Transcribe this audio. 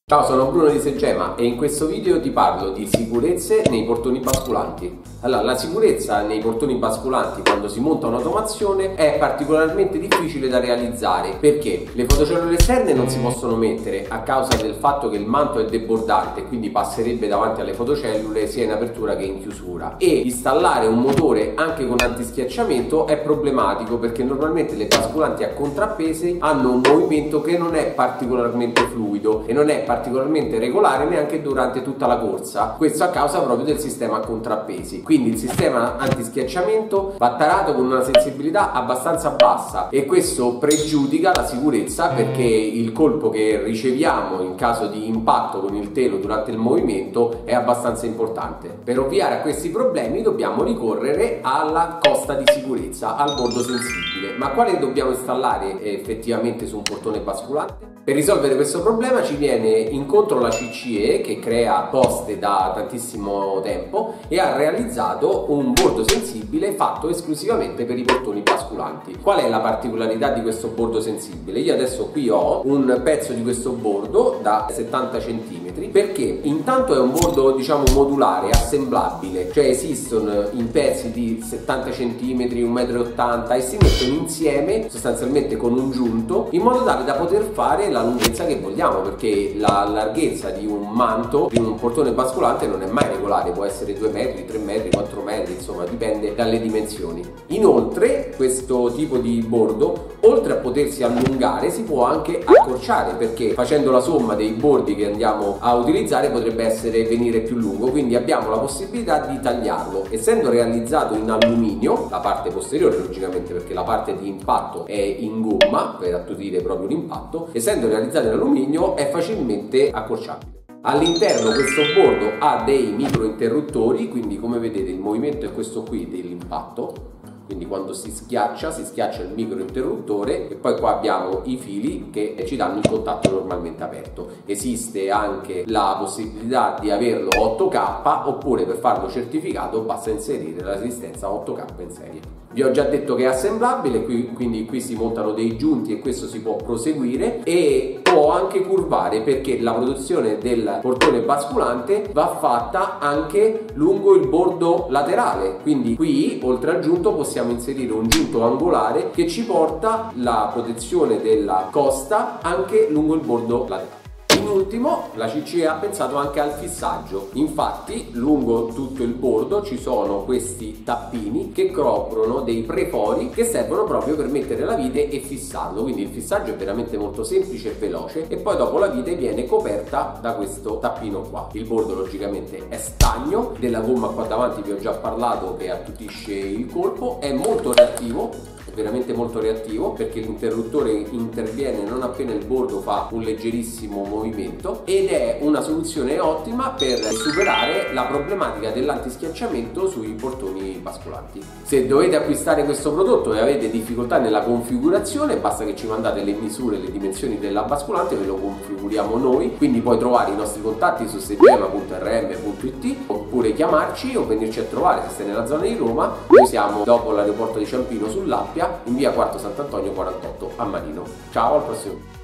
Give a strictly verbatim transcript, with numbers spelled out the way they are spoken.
Ciao, sono Bruno di Segema e in questo video ti parlo di sicurezze nei portoni basculanti. Allora, la sicurezza nei portoni basculanti quando si monta un'automazione è particolarmente difficile da realizzare perché le fotocellule esterne non si possono mettere a causa del fatto che il manto è debordante, quindi passerebbe davanti alle fotocellule sia in apertura che in chiusura, e installare un motore anche con antischiacciamento è problematico perché normalmente le basculanti a contrappesi hanno un movimento che non è particolarmente fluido e non è particolarmente particolarmente regolare neanche durante tutta la corsa, questo a causa proprio del sistema a contrappesi. Quindi il sistema antischiacciamento va tarato con una sensibilità abbastanza bassa e questo pregiudica la sicurezza perché il colpo che riceviamo in caso di impatto con il telo durante il movimento è abbastanza importante. Per ovviare a questi problemi dobbiamo ricorrere alla costa di sicurezza, al bordo sensibile. Ma quale dobbiamo installare effettivamente su un portone basculante? Per risolvere questo problema ci viene incontro la C C E, che crea poste da tantissimo tempo e ha realizzato un bordo sensibile fatto esclusivamente per i portoni basculanti. Qual è la particolarità di questo bordo sensibile? Io adesso qui ho un pezzo di questo bordo da settanta centimetri perché intanto è un bordo, diciamo, modulare, assemblabile, cioè esistono in pezzi di settanta centimetri, un metro e ottanta e si mettono insieme sostanzialmente con un giunto in modo tale da poter fare la la lunghezza che vogliamo, perché la larghezza di un manto di un portone basculante non è mai regolare, può essere due metri, tre metri, quattro metri, insomma dipende dalle dimensioni. Inoltre questo tipo di bordo, oltre a potersi allungare, si può anche accorciare, perché facendo la somma dei bordi che andiamo a utilizzare potrebbe essere venire più lungo, quindi abbiamo la possibilità di tagliarlo. Essendo realizzato in alluminio, la parte posteriore logicamente, perché la parte di impatto è in gomma per attutire proprio l'impatto, essendo realizzato in alluminio è facilmente accorciabile. All'interno questo bordo ha dei micro interruttori, quindi come vedete il movimento è questo qui dell'impatto, quindi quando si schiaccia si schiaccia il micro interruttore e poi qua abbiamo i fili che ci danno il contatto normalmente aperto. Esiste anche la possibilità di averlo otto K, oppure per farlo certificato basta inserire la resistenza otto K in serie. Vi ho già detto che è assemblabile, qui, quindi qui si montano dei giunti e questo si può proseguire e può anche curvare perché la produzione del portone basculante va fatta anche lungo il bordo laterale, quindi qui oltre al giunto possiamo inserire un giunto angolare che ci porta la protezione della costa anche lungo il bordo laterale. In ultimo, la C C E ha pensato anche al fissaggio, infatti lungo tutto il bordo ci sono questi tappini che coprono dei prefori che servono proprio per mettere la vite e fissarlo, quindi il fissaggio è veramente molto semplice e veloce e poi dopo la vite viene coperta da questo tappino qua. Il bordo logicamente è stagno, della gomma qua davanti vi ho già parlato che attutisce il colpo, è molto reattivo, veramente molto reattivo perché l'interruttore interviene non appena il bordo fa un leggerissimo movimento ed è una soluzione ottima per superare la problematica dell'antischiacciamento sui portoni basculanti. Se dovete acquistare questo prodotto e avete difficoltà nella configurazione basta che ci mandate le misure e le dimensioni della basculante, ve lo configuriamo noi, quindi puoi trovare i nostri contatti su segema punto r m punto i t oppure chiamarci o venirci a trovare se stai nella zona di Roma. Noi siamo dopo l'aeroporto di Ciampino sull'Appia in via Quarto Sant'Antonio quarantotto a Marino. Ciao, al prossimo video.